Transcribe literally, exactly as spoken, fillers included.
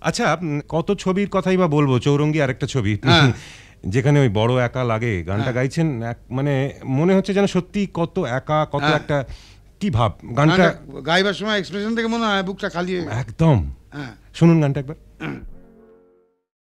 আচ্ছা কত ছবির কথাই বা বলবো, চৌরঙ্গি আরেকটা ছবি যেখানে ওই বড় একা লাগে গানটা গাইছেন, মানে মনে হচ্ছে যেন সত্যি কত একা, কত একটা কি ভাব গানটা গাইবার সময় এক্সপ্রেশন থেকে মনে হয় বুকটা খালি। একদম শুনুন গানটা একবার।